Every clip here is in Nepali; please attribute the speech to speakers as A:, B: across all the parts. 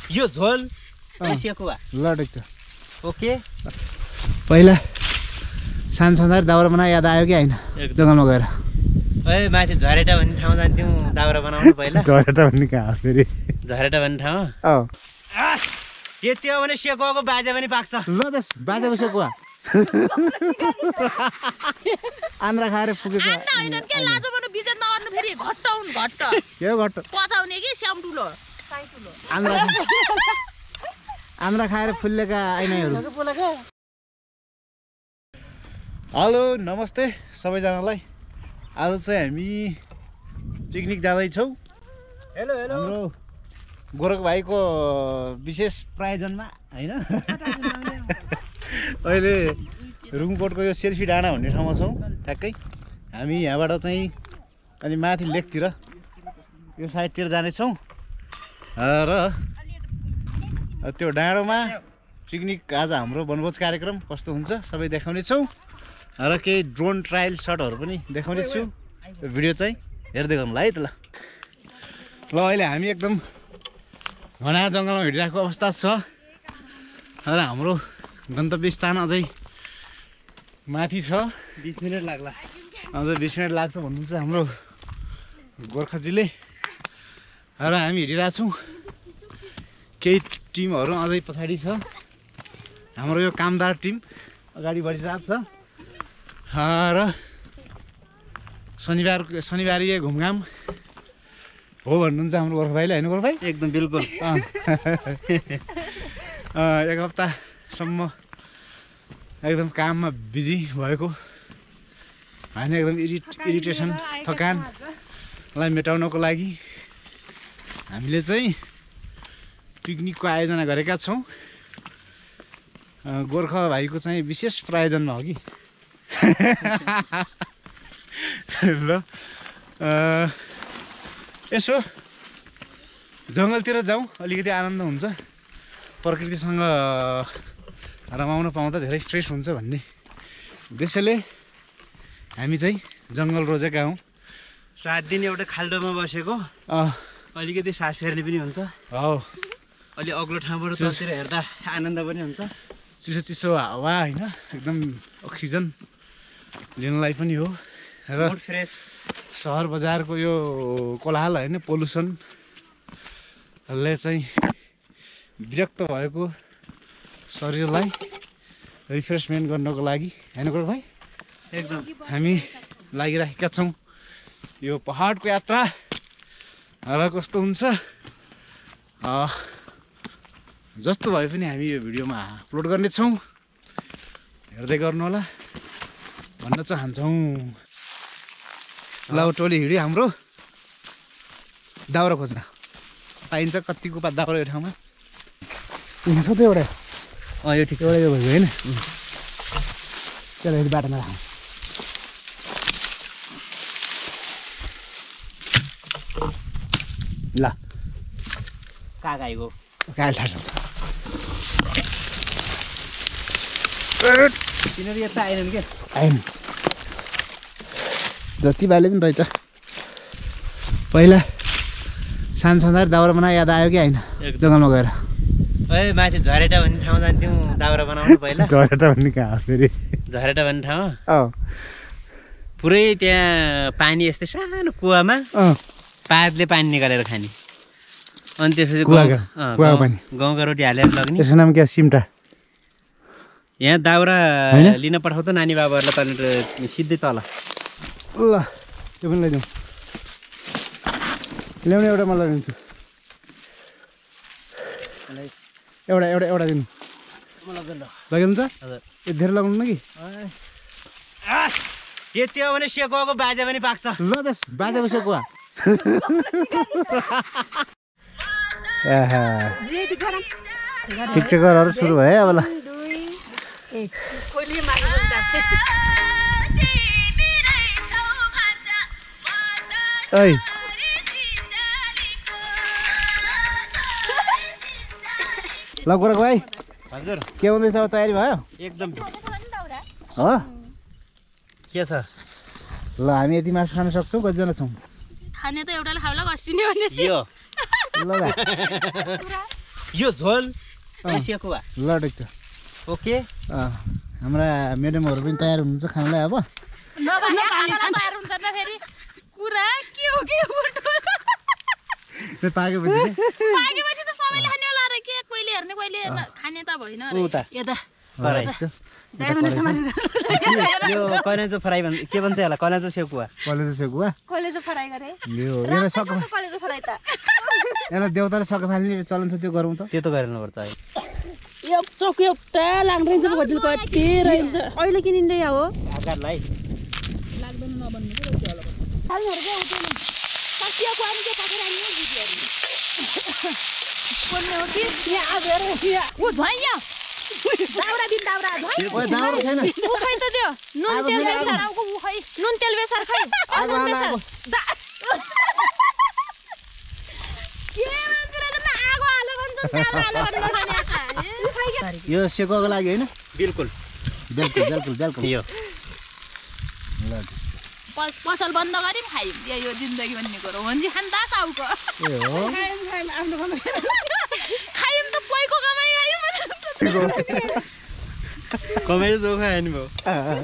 A: यो झोल सेकुवा
B: लडेको छ।
A: ओके
B: पहिला सानसानो दाउरा बनाए याद आयो कि होइन जङ्गलमा गएर?
A: ए माथि झरेटा भन्ने ठाउँ जान्थ्यौँ दाउरा बनाउनु पहिला।
B: झरेटा भन्ने कहाँ हो फेरि?
A: झरेटा भन्ने ठाउँ यति हो भने सेकुवाको बाजे पनि पाक्छ।
B: ल दस बाजेको सेकुवा आन्द्रा खाएर पुगेको के हो घट्ट आन्द्रा खाएर फुल्लेका आइनाहरू। हेलो नमस्ते सबैजनालाई। आज चाहिँ हामी पिकनिक जाँदैछौँ।
A: हेलो हेलो
B: हाम्रो गोरख भाइको विशेष प्रायोजनमा होइन अहिले रुङकोटको यो सेल्फी डाँडा भन्ने ठाउँमा छौँ ठ्याक्कै। हामी यहाँबाट चाहिँ अनि माथि लेकतिर यो साइडतिर जानेछौँ र त्यो डाँडोमा पिकनिक आज हाम्रो वनभोज कार्यक्रम कस्तो हुन्छ सबै देखाउनेछौँ र केही ड्रोन ट्रायल सटहरू पनि देखाउने छु। भिडियो चाहिँ हेर्दै गर्नु है त ल। अहिले हामी एकदम घना जङ्गलमा हिँडिरहेको अवस्था छ र हाम्रो गन्तव्य स्थान अझै माथि छ।
A: 20 मिनट लाग्ला।
B: अझै 20 मिनट लाग्छ भन्नुहुन्छ हाम्रो गोर्खाजीले र हामी हिँडिरहेछौँ। केही टिमहरू अझै पछाडि छ। हाम्रो यो कामदार टिम अगाडि बढिरहेको छ र शनिबारीय घुमघाम हो भन्नुहुन्छ हाम्रो गोर्खा भाइले होइन? गोर्खा भाइ
A: एकदम बिल्कुल
B: एक हप्तासम्म एकदम काममा बिजी भएको होइन, एकदम इरिटेसन थकानलाई मेटाउनको लागि हामीले चाहिँ पिकनिकको आयोजना गरेका छौँ। गोर्खा भाइको चाहिँ विशेष प्रायोजनमा हो कि ल यसो जङ्गलतिर जाउँ, अलिकति आनन्द हुन्छ, प्रकृतिसँग रमाउन पाउँदा धेरै फ्रेस हुन्छ भन्ने उद्देश्यले हामी चाहिँ जङ्गल रोजेका हौँ।
A: 7 दिन एउटा खाल्डोमा बसेको अलिकति सास फेर्ने पनि हुन्छ।
B: हो
A: अलि अग्लो ठाउँबाट तलतिर हेर्दा आनन्द पनि हुन्छ।
B: चिसो चिसो हावा होइन, एकदम अक्सिजन लिनलाई पनि हो र
A: फ्रेस
B: सहर बजारको यो कोलाहल होइन पोल्युसनले चाहिँ विरक्त भएको शरीरलाई रिफ्रेसमेन्ट गर्नको लागि होइन गोर्खा भाइ
A: एकदम
B: हामी लागिरहेका छौँ यो पहाडको यात्रा र कस्तो हुन्छ जस्तो भए पनि हामी यो भिडियोमा अपलोड गर्नेछौँ, हेर्दै गर्नु होला भन्न चाहन्छौँ। ल टोली हिँड्यो हाम्रो दाउरा खोज्न। पाइन्छ कतिको दाउरा यो ठाउँमा यहाँ छ त एउटा
A: यो ठिक
B: एउटा यो भयो होइन? त्यसलाई बाटोमा राखौँ। ल
A: कहाँ गएको
B: काल थाहा छ
A: तिनीहरू यता आएनन् क्या?
B: आएन जति बाले पनि रहेछ। पहिला सानसानो दाउरा बनाए याद आयो कि होइन जङ्गलमा गएर?
A: ए माथि झरेटा भन्ने ठाउँ जान्थ्यौँ दाउरा बनाउनु पहिला।
B: झरेटा भन्ने कहाँ हो फेरि?
A: झरेटा भन्ने ठाउँ पुरै त्यहाँ पानी यस्तै सानो कुवामा पातले पानी निकालेर खाने। अनि त्यसपछि गाउँका रोटी हालेर लग्ने।
B: त्यसको नाम के? सिम्टा।
A: यहाँ दाउरा लिन पठाउ त नानी बाबाहरूलाई तल सिधै तल।
B: ल त्यो पनि लैजाउँ। ल्याउने एउटा म लगिदिन्छु। एउटा एउटा एउटा दिनु लगिदिन्छ? यो धेरै लगाउनु न कि?
A: यति हो भने सेकुवाको बाजे पनि पाक्छ।
B: ल दस बाजेको सेकुवा टिकटकरहरू सुरु भयो अब ल। ओइ ल गोरख भाइ
A: हजुर
B: के हुँदैछ? अब तयारी भयो?
A: एकदम
B: हो
A: के छ?
B: ल हामी यति मासु खान सक्छौँ? कतिजना छौँ?
C: खाने त एउटाले खाउला कसिने भने
A: यो
B: ल ल
A: यो झोल सेकुवा
B: ल ठिक छ
A: ओके
B: हाम्रा म्याडमहरू पनि तयार हुनुहुन्छ खानलाई अब पाकेपछि
C: त सबैले खाने होला र के कहिले हेर्ने कहिले खाने त भएन
A: यो कलेजो फ्राई भन्छ के भन्छ होला कलेजो सेकुवा
C: कलेजो फ्राई गरे
B: यसलाई देउताले सक फाल्ने चलन छ त्यो गरौँ त
A: त्यो त गर्नु पर्छ है
C: यो चोक एउटा लाग्दैन भजिल कति रहन्छ अहिले किनिँदै हो
A: आकारलाई
C: लाग्दैन नबन्ने के त्यो होला खालहरु के उठ्दैन सकिएको अनि के पाकेर आनी भिडियोहरु कोन हो कि यहाँ आएर यहाँ ओ झैया दाउरा दिन दाउरा झै
B: ओइ दाउरा छैन
C: उ खै त त्यो नुन तेल बेसार आउको उ खै नुन तेल बेसार खै
B: आगो
C: के मान्छे र आगो हाल्यो भने त ताल हाल्यो भने नजाने
B: यो सेकोको लागि हैन
A: बिल्कुल यो
B: ल
C: पसल बन्द गरिम खाइम यो जिन्दगी भन्ने कुरो हो नि खान दास आउको
B: ए हो
C: खाइम आफ्नो कमाइ खाइम त पैको कमाइ आयो
A: कमाइ जो खायो नि भयो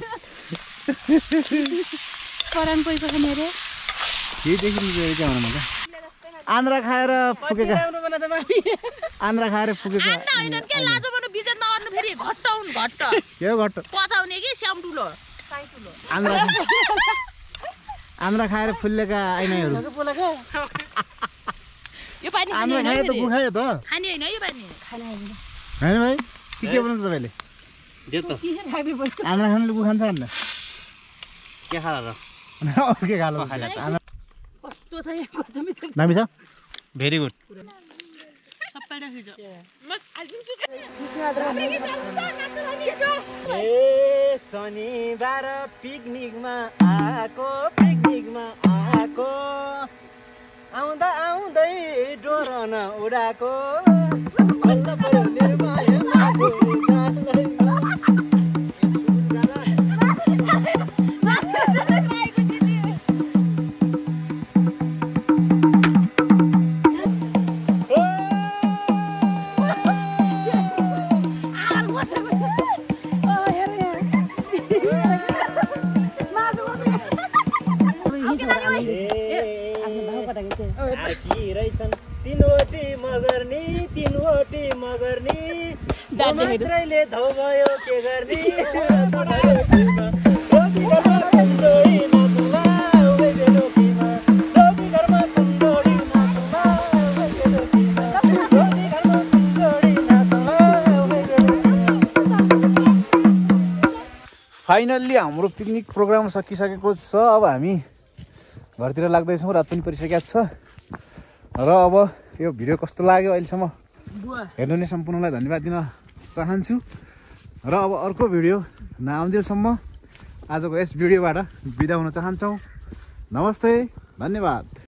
C: परन पैसा खाने रे
B: के देखिनु गयो के हुन मलाई आन्द्रा खाएर फुकेका आन्द्रा खाएर फुकेका
C: आन्द्रा हैनन् के लाजो बनु बिजत नगर्नु फेरि घट्टाउन घट्ट
B: के घट्ट
C: पचाउने कि स्याम ठुलो
B: आन्द्रा खाएर फुल्लेका आइनाहरू
C: यो पानी
B: आन्द्रा खाए त गुखायो त
C: खाने हैन यो पानी खाने हैन
B: हैन भाइ के बनाउँछ तपाईले
A: दे त
B: आन्द्रा खानुले गुखान्छ हैन
A: के खाला र
B: अरु के गालो
C: कस्तो छ यो कचमी
B: दामी छ
A: भेरी गुड
C: सबैले खिच्छ म आइदिन्छु
A: ए शनिबार पिकनिकमा आको आउँदा आउँदै डोरन उडाको बल्ल पर्यो निर्माया तीनवटी मगर्नी मात्रैले धौ भयो के गर्ने
B: फाइनल्ली हाम्रो पिकनिक प्रोग्राम सकिसकेको छ अब हामी घरतिर लाग्दैछौँ रात पनि परिसकेको छ र अब यो भिडियो कस्तो लाग्यो अहिलेसम्म हेर्नु नै सम्पूर्णलाई धन्यवाद दिन चाहन्छु र अब अर्को भिडियो नआउन्जेलसम्म आजको यस भिडियोबाट बिदा हुन चाहन्छौँ नमस्ते धन्यवाद।